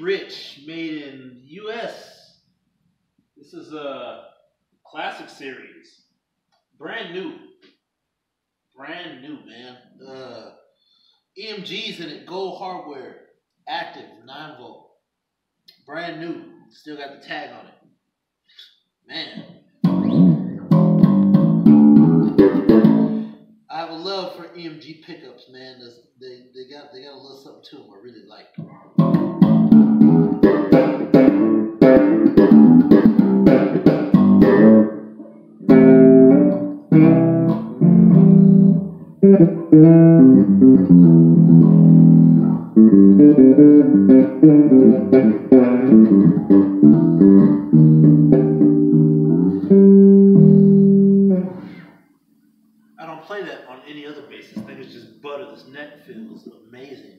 Rich, made in US. This is a classic series. Brand new. Brand new, man. EMG's in it, gold hardware. Active, 9 volt. Brand new. Still got the tag on it. Man. I have a love for EMG pickups, man. They got a little something to them I really like. I don't play that on any other bass. This thing is just butter. This neck feels amazing.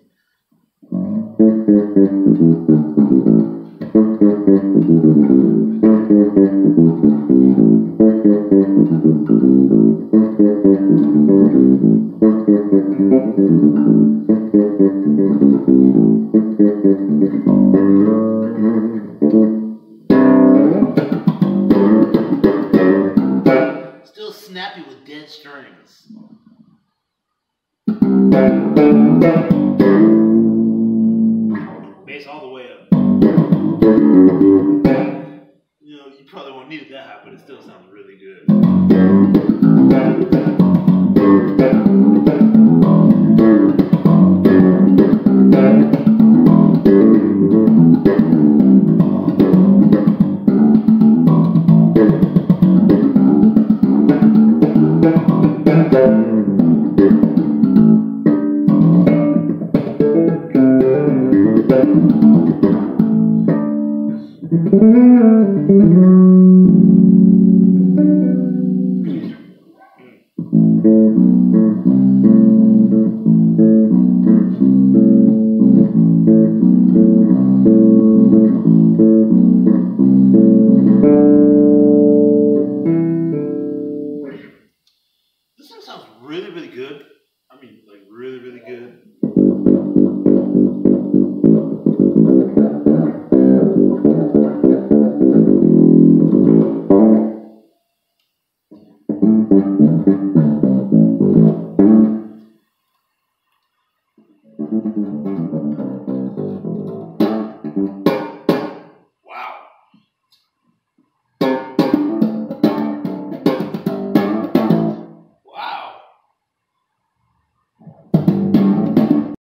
Still snappy with dead strings. Bass all the way up. You know, you probably won't need it that high, but it still sounds really good. This one sounds really, really good. I mean, like really, really good.